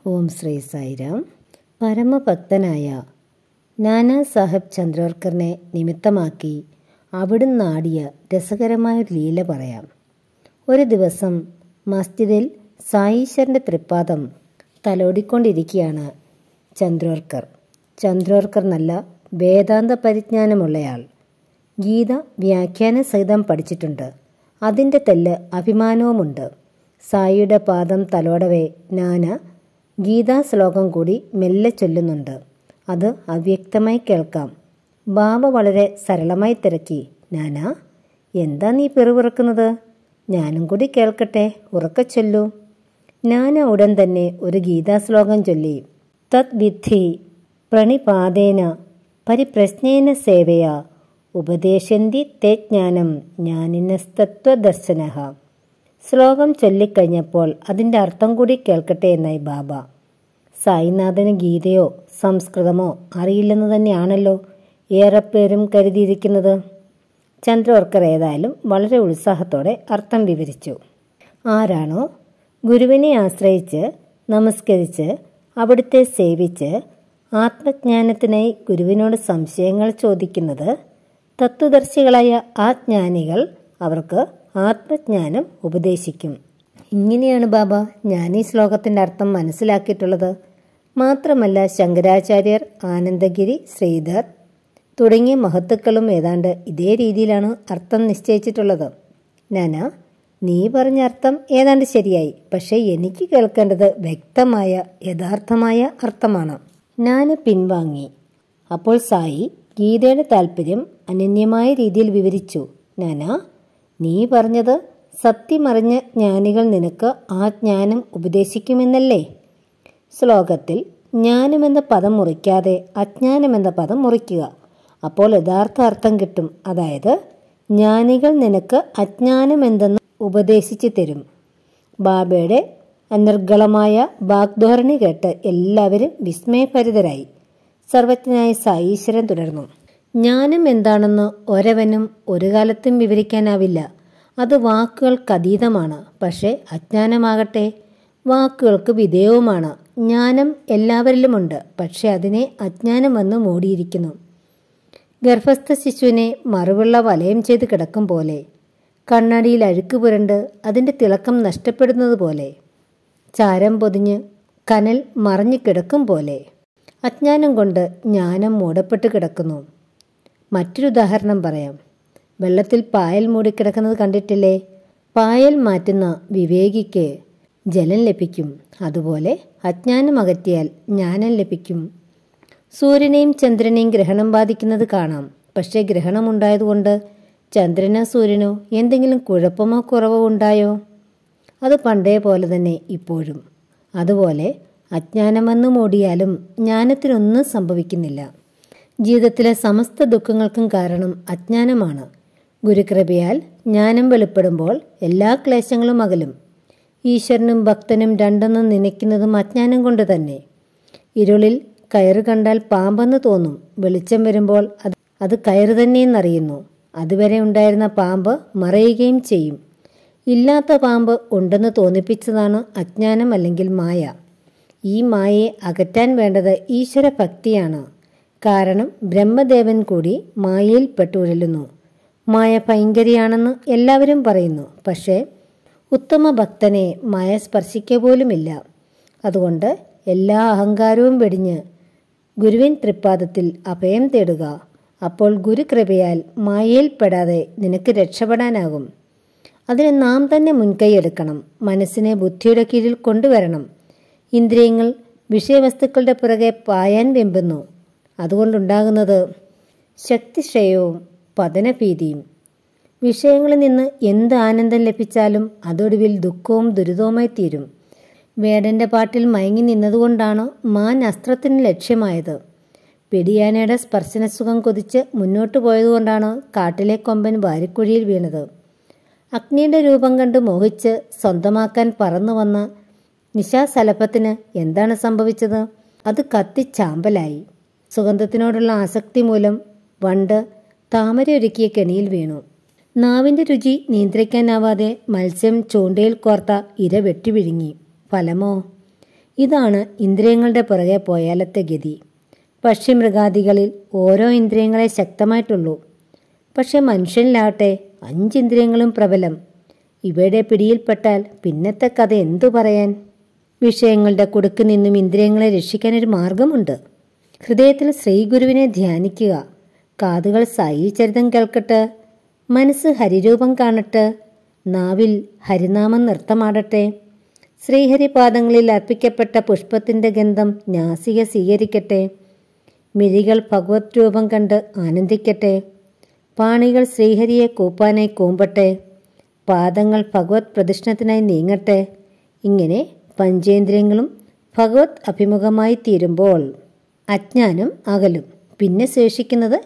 ഓം ശ്രീ സായിരാം. പരമഭക്തനായ നാനാ സാഹബ് ചന്ദ്രോർക്കറിനെ നിമിത്തമാക്കി അവിടുന്ന് ആടിയ രസകരമായൊരു ലീല പറയാം. ഒരു ദിവസം മസ്ജിദിൽ സായീശ്വരൻ്റെ തൃപ്പാദം തലോടിക്കൊണ്ടിരിക്കുകയാണ് ചന്ദ്രോർക്കർ. ചന്ദ്രോർക്കർ നല്ല വേദാന്ത പരിജ്ഞാനമുള്ളയാൾ. ഗീത വ്യാഖ്യാന സഹിതം പഠിച്ചിട്ടുണ്ട്. അതിൻ്റെ തെല്ല് അഭിമാനവുമുണ്ട്. സായിയുടെ പാദം തലോടവേ നാന ഗീതാ ശ്ലോകം കൂടി മെല്ലെ ചൊല്ലുന്നുണ്ട്. അത് അവ്യക്തമായി കേൾക്കാം. ബാബ വളരെ സരളമായി തിരക്കി, നാന, എന്താ നീ പിറുപിറുക്കുന്നത്? ഞാനും കൂടി കേൾക്കട്ടെ, ഉറക്കെ ചൊല്ലൂ. നാന ഉടൻ തന്നെ ഒരു ഗീതാശ്ലോകം ചൊല്ലി. തത് വിദ്ധി പ്രണിപാതേന പരിപ്രശ്നേന സേവയ ഉപദേശന്തി തേ ജ്ഞാനം ജ്ഞാനിനസ്തത്വദർശനഃ. ശ്ലോകം ചൊല്ലിക്കഴിഞ്ഞപ്പോൾ അതിൻ്റെ അർത്ഥം കൂടി കേൾക്കട്ടെ എന്നായി ബാബ. സായിനാഥന് ഗീതയോ സംസ്കൃതമോ അറിയില്ലെന്ന് തന്നെയാണല്ലോ ഏറെപ്പേരും കരുതിയിരിക്കുന്നത്. ചന്ദ്രോർക്കർ ഏതായാലും വളരെ ഉത്സാഹത്തോടെ അർത്ഥം വിവരിച്ചു. ആരാണോ ഗുരുവിനെ ആശ്രയിച്ച് നമസ്കരിച്ച് അവിടുത്തെ സേവിച്ച് ആത്മജ്ഞാനത്തിനായി ഗുരുവിനോട് സംശയങ്ങൾ ചോദിക്കുന്നത്, തത്വദർശികളായ ആ ജ്ഞാനികൾ അവർക്ക് ആത്മജ്ഞാനം ഉപദേശിക്കും. ഇങ്ങനെയാണ് ബാബ ഞാൻ ഈ ശ്ലോകത്തിൻ്റെ അർത്ഥം മനസ്സിലാക്കിയിട്ടുള്ളത്. മാത്രമല്ല ശങ്കരാചാര്യർ, ആനന്ദഗിരി, ശ്രീധർ തുടങ്ങിയ മഹത്തുക്കളും ഏതാണ്ട് ഇതേ രീതിയിലാണ് അർത്ഥം നിശ്ചയിച്ചിട്ടുള്ളത്. നാന, നീ പറഞ്ഞ അർത്ഥം ഏതാണ്ട് ശരിയായി. പക്ഷേ എനിക്ക് കേൾക്കേണ്ടത് വ്യക്തമായ യഥാർത്ഥമായ അർത്ഥമാണ്. നാന പിൻവാങ്ങി. അപ്പോൾ സായി ഗീതയുടെ താല്പര്യം അനന്യമായ രീതിയിൽ വിവരിച്ചു. നാന, നീ പറഞ്ഞത് സത്യമറിഞ്ഞ ജ്ഞാനികൾ നിനക്ക് ആ ജ്ഞാനം ഉപദേശിക്കുമെന്നല്ലേ? ശ്ലോകത്തിൽ ജ്ഞാനമെന്ന പദം മുറിക്കാതെ അജ്ഞാനമെന്ന പദം മുറിക്കുക. അപ്പോൾ യഥാർത്ഥ അർത്ഥം കിട്ടും. അതായത് ജ്ഞാനികൾ നിനക്ക് അജ്ഞാനമെന്തെന്ന് ഉപദേശിച്ചു തരും. ബാബയുടെ അനർഗളമായ വാഗ്ധോരണി കേട്ട് എല്ലാവരും വിസ്മയഭരിതരായി. സർവജ്ഞനായ സായീശ്വരൻ തുടർന്നു. ജ്ഞാനം എന്താണെന്ന് ഒരവനും ഒരു കാലത്തും വിവരിക്കാനാവില്ല. അത് വാക്കുകൾക്കതീതമാണ്. പക്ഷേ അജ്ഞാനമാകട്ടെ വാക്കുകൾക്ക് വിധേയവുമാണ്. ജ്ഞാനം എല്ലാവരിലുമുണ്ട്. പക്ഷെ അതിനെ അജ്ഞാനമെന്ന് മൂടിയിരിക്കുന്നു. ഗർഭസ്ഥ ശിശുവിനെ മറുവെള്ള വലയം ചെയ്ത് കിടക്കും പോലെ, കണ്ണാടിയിൽ അഴുക്ക് പുരണ്ട് അതിൻ്റെ തിളക്കം നഷ്ടപ്പെടുന്നത് പോലെ, ചാരം പൊതിഞ്ഞ് കനൽ മറഞ്ഞു കിടക്കും പോലെ അജ്ഞാനം കൊണ്ട് ജ്ഞാനം മൂടപ്പെട്ട് കിടക്കുന്നു. മറ്റൊരു ഉദാഹരണം പറയാം. വെള്ളത്തിൽ പായൽ മൂടിക്കിടക്കുന്നത് കണ്ടിട്ടില്ലേ? പായൽ മാറ്റുന്ന വിവേകിക്ക് ജലം ലഭിക്കും. അതുപോലെ അജ്ഞാനം അകറ്റിയാൽ ജ്ഞാനം ലഭിക്കും. സൂര്യനെയും ചന്ദ്രനെയും ഗ്രഹണം ബാധിക്കുന്നത് കാണാം. പക്ഷേ ഗ്രഹണമുണ്ടായതുകൊണ്ട് ചന്ദ്രനോ സൂര്യനോ എന്തെങ്കിലും കുഴപ്പമോ കുറവോ ഉണ്ടായോ? അത് പണ്ടേ പോലെ തന്നെ ഇപ്പോഴും. അതുപോലെ അജ്ഞാനമെന്ന് മൂടിയാലും ജ്ഞാനത്തിനൊന്നും സംഭവിക്കുന്നില്ല. ജീവിതത്തിലെ സമസ്ത ദുഃഖങ്ങൾക്കും കാരണം അജ്ഞാനമാണ്. ഗുരുകൃപയാൽ ജ്ഞാനം വെളിപ്പെടുമ്പോൾ എല്ലാ ക്ലേശങ്ങളും അകലും. ഈശ്വരനും ഭക്തനും രണ്ടെന്ന് നനയ്ക്കുന്നതും അജ്ഞാനം കൊണ്ട് തന്നെ. ഇരുളിൽ കയറ് കണ്ടാൽ പാമ്പെന്ന് തോന്നും. വെളിച്ചം വരുമ്പോൾ അത് കയറ് തന്നെയെന്നറിയുന്നു. അതുവരെ ഉണ്ടായിരുന്ന പാമ്പ് മറയുകയും ചെയ്യും. ഇല്ലാത്ത പാമ്പ് ഉണ്ടെന്ന് തോന്നിപ്പിച്ചതാണ് അജ്ഞാനം അല്ലെങ്കിൽ മായ. ഈ മായയെ അകറ്റാൻ വേണ്ടത് ഈശ്വര ഭക്തിയാണ്. കാരണം ബ്രഹ്മദേവൻ കൂടി മായയിൽ പെട്ടുഴലുന്നു. മായ ഭയങ്കരിയാണെന്ന് എല്ലാവരും പറയുന്നു. പക്ഷേ ഉത്തമ ഭക്തനെ മായ സ്പർശിക്കുക പോലുമില്ല. അതുകൊണ്ട് എല്ലാ അഹങ്കാരവും വെടിഞ്ഞ് ഗുരുവിൻ തൃപ്പാദത്തിൽ അഭയം തേടുക. അപ്പോൾ ഗുരുകൃപയാൽ മായയിൽപ്പെടാതെ നിനക്ക് രക്ഷപ്പെടാനാകും. അതിന് നാം തന്നെ മുൻകൈയെടുക്കണം. മനസ്സിനെ ബുദ്ധിയുടെ കീഴിൽ കൊണ്ടുവരണം. ഇന്ദ്രിയങ്ങൾ വിഷയവസ്തുക്കളുടെ പുറകെ പായാൻ വെമ്പുന്നു. അതുകൊണ്ടുണ്ടാകുന്നത് ശക്തിക്ഷയവും പതനഭീതിയും. വിഷയങ്ങളിൽ നിന്ന് എന്ത് ആനന്ദം ലഭിച്ചാലും അതൊടുവിൽ ദുഃഖവും ദുരിതവുമായി തീരും. വേടന്റെ പാട്ടിൽ മയങ്ങി നിന്നതുകൊണ്ടാണ് മാൻ അസ്ത്രത്തിന് ലക്ഷ്യമായത്. പിടിയാനയുടെ സ്പർശനസുഖം കൊതിച്ച് മുന്നോട്ടു പോയതുകൊണ്ടാണ് കാട്ടിലെ കൊമ്പൻ വാരിക്കുഴിയിൽ വീണത്. അഗ്നിയുടെ രൂപം കണ്ട് മോഹിച്ച് സ്വന്തമാക്കാൻ പറന്നു വന്ന നിശാസലഭത്തിന് എന്താണ് സംഭവിച്ചത്? അത് കത്തിച്ചാമ്പലായി. സുഗന്ധത്തിനോടുള്ള ആസക്തി മൂലം വണ്ട് താമരയൊരുക്കിയ കെണിയിൽ വീണു. നാവിൻ്റെ രുചി നിയന്ത്രിക്കാനാവാതെ മത്സ്യം ചൂണ്ടയിൽ കോർത്ത ഇര വെട്ടി വിഴുങ്ങി. ഫലമോ ഇതാണ് ഇന്ദ്രിയങ്ങളുടെ പുറകെ പോയാലത്തെ ഗതി. പക്ഷിമൃഗാദികളിൽ ഓരോ ഇന്ദ്രിയങ്ങളെ ശക്തമായിട്ടുള്ളൂ. പക്ഷെ മനുഷ്യനിലാവട്ടെ 5 ഇന്ദ്രിയങ്ങളും പ്രബലം. ഇവയുടെ പിടിയിൽപ്പെട്ടാൽ പിന്നത്തെ കഥ എന്തു പറയാൻ? വിഷയങ്ങളുടെ കുടുക്ക് നിന്നും ഇന്ദ്രിയങ്ങളെ രക്ഷിക്കാനൊരു മാർഗമുണ്ട്. ഹൃദയത്തിൽ ശ്രീഗുരുവിനെ ധ്യാനിക്കുക, കാതുകൾ സായി ചരിതം കേൾക്കട്ടെ, മനസ്സ് ഹരിരൂപം കാണട്ടെ, നാവിൽ ഹരിനാമം നൃത്തമാടട്ടെ, ശ്രീഹരിപാദങ്ങളിൽ അർപ്പിക്കപ്പെട്ട പുഷ്പത്തിൻ്റെ ഗന്ധം നാസിക സ്വീകരിക്കട്ടെ, മിഴികൾ ഭഗവത് രൂപം കണ്ട് ആനന്ദിക്കട്ടെ, പാണികൾ ശ്രീഹരിയെ കൂപ്പാനായി കൂമ്പട്ടെ, പാദങ്ങൾ ഭഗവത് പ്രദക്ഷിണത്തിനായി നീങ്ങട്ടെ. ഇങ്ങനെ പഞ്ചേന്ദ്രിയങ്ങളും ഭഗവത് അഭിമുഖമായി തീരുമ്പോൾ അജ്ഞാനം അകലും. പിന്നെ ശേഷിക്കുന്നത്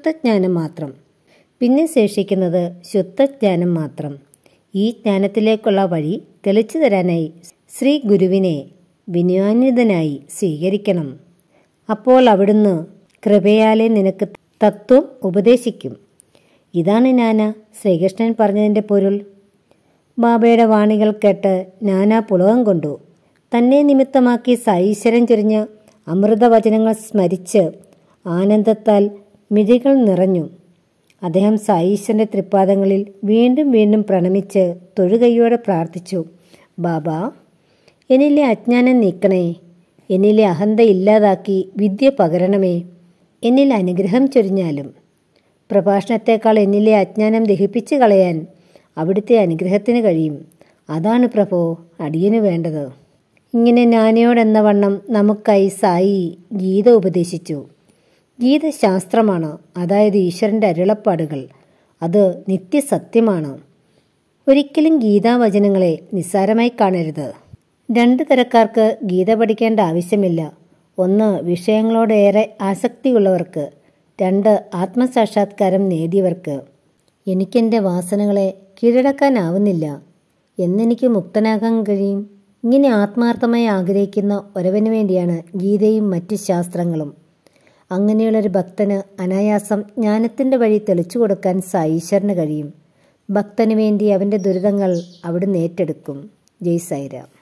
ശുദ്ധജ്ഞാനം മാത്രം. ഈ ജ്ഞാനത്തിലേക്കുള്ള വഴി തെളിച്ചു തരാനായി ശ്രീ ഗുരുവിനെ വിനയാന്വിതനായി സ്വീകരിക്കണം. അപ്പോൾ അവിടുന്ന് കൃപയാലെ നിനക്ക് തത്വം ഉപദേശിക്കും. ഇതാണ് നാന ശ്രീകൃഷ്ണൻ പറഞ്ഞതിൻ്റെ പൊരുൾ. ബാബയുടെ വാണികൾ കേട്ട് നാന പുളകം കൊണ്ടു. തന്നെ നിമിത്തമാക്കി സായീശ്വരൻ ചൊരിഞ്ഞ അമൃതവചനങ്ങൾ സ്മരിച്ച് ആനന്ദത്താൽ മിഴികൾ നിറഞ്ഞു. അദ്ദേഹം സായീശ്വരൻ്റെ തൃപ്പാദങ്ങളിൽ വീണ്ടും വീണ്ടും പ്രണമിച്ച് തൊഴുകൈയോടെ പ്രാർത്ഥിച്ചു. ബാബാ, എന്നിലെ അജ്ഞാനം നീക്കണേ, എന്നിലെ അഹന്ത ഇല്ലാതാക്കി വിദ്യ പകരണമേ, എന്നിൽ അനുഗ്രഹം ചൊരിഞ്ഞാലും. പ്രഭാഷണത്തേക്കാൾ എന്നിലെ അജ്ഞാനം ദഹിപ്പിച്ചു കളയാൻ അവിടുത്തെ അനുഗ്രഹത്തിന് കഴിയും. അതാണ് പ്രഭോ അടിയന് വേണ്ടത്. ഇങ്ങനെ നാനയോടെന്ന വണ്ണം നമുക്കായി സായി ഗീത ഉപദേശിച്ചു. ഗീത ശാസ്ത്രമാണ്, അതായത് ഈശ്വരൻ്റെ അരുളപ്പാടുകൾ. അത് നിത്യസത്യമാണ്. ഒരിക്കലും ഗീതാവചനങ്ങളെ നിസ്സാരമായി കാണരുത്. 2 തരക്കാർക്ക് ഗീത പഠിക്കേണ്ട ആവശ്യമില്ല. 1 വിഷയങ്ങളോടേറെ ആസക്തിയുള്ളവർക്ക്, 2 ആത്മസാക്ഷാത്കാരം നേടിയവർക്ക്. എനിക്കെൻ്റെ വാസനകളെ കീഴടക്കാനാവുന്നില്ല, എന്നെനിക്ക് മുക്തനാകാൻ കഴിയും? ഇങ്ങനെ ആത്മാർത്ഥമായി ആഗ്രഹിക്കുന്ന ഒരുവന് വേണ്ടിയാണ് ഗീതയും മറ്റ് ശാസ്ത്രങ്ങളും. അങ്ങനെയുള്ളൊരു ഭക്തന് അനായാസം ജ്ഞാനത്തിൻ്റെ വഴി തെളിച്ചു കൊടുക്കാൻ സായീശ്വരന് കഴിയും. ഭക്തന് വേണ്ടി അവൻ്റെ ദുരിതങ്ങൾ അവിടുന്ന് ഏറ്റെടുക്കും. ജയ് സായിരാം.